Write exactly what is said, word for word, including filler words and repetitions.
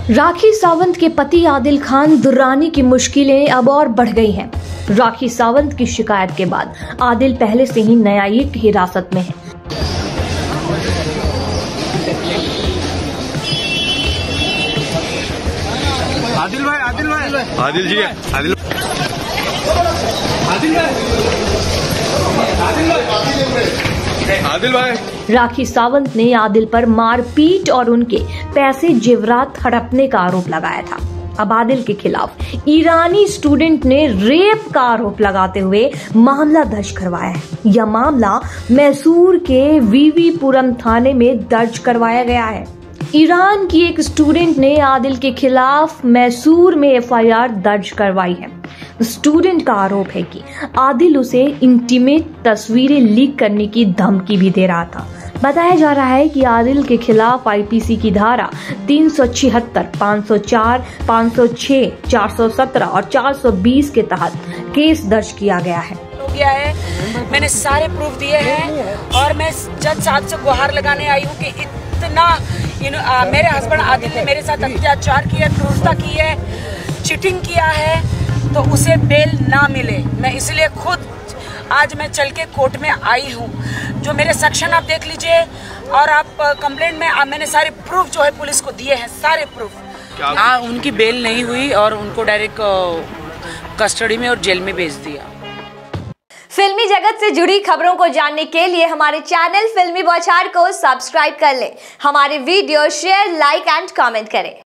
राखी सावंत के पति आदिल खान दुर्रानी की मुश्किलें अब और बढ़ गई हैं। राखी सावंत की शिकायत के बाद आदिल पहले से ही न्यायिक हिरासत में है। आदिल भाई आदिल भाई आदिल जी आदिल आदिल भाई आदिल भाई राखी सावंत ने आदिल पर मारपीट और उनके पैसे जेवरात हड़पने का आरोप लगाया था। अब आदिल के खिलाफ ईरानी स्टूडेंट ने रेप का आरोप लगाते हुए मामला दर्ज करवाया है। यह मामला मैसूर के वीवीपुरम थाने में दर्ज करवाया गया है। ईरान की एक स्टूडेंट ने आदिल के खिलाफ मैसूर में एफ आई आर दर्ज करवाई है। स्टूडेंट का आरोप है कि आदिल उसे इंटीमेट तस्वीरें लीक करने की धमकी भी दे रहा था। बताया जा रहा है कि आदिल के खिलाफ आई पी सी की धारा तीन सौ छिहत्तर, पाँच सौ चार, पाँच सौ छह, चार सौ सत्रह और चार सौ बीस के तहत केस दर्ज किया गया है। हो गया है, मैंने सारे प्रूफ दिए हैं और मैं जज साहब से गुहार लगाने आई हूँ कि इतना यू नो मेरे हस्बैंड आदिल ने मेरे साथ अत्याचार किया, क्रूरता की है, चीटिंग किया है, तो उसे बेल ना मिले। मैं इसलिए खुद आज मैं चल के कोर्ट में आई हूँ। जो मेरे सेक्शन आप देख लीजिए और आप कंप्लेंट में आप, मैंने सारे प्रूफ जो है पुलिस को दिए हैं, सारे प्रूफ। हाँ, उनकी बेल नहीं हुई और उनको डायरेक्ट कस्टडी में और जेल में भेज दिया। फिल्मी जगत से जुड़ी खबरों को जानने के लिए हमारे चैनल फिल्मी बौछार को सब्सक्राइब कर लें। हमारे video share, like and comment करें।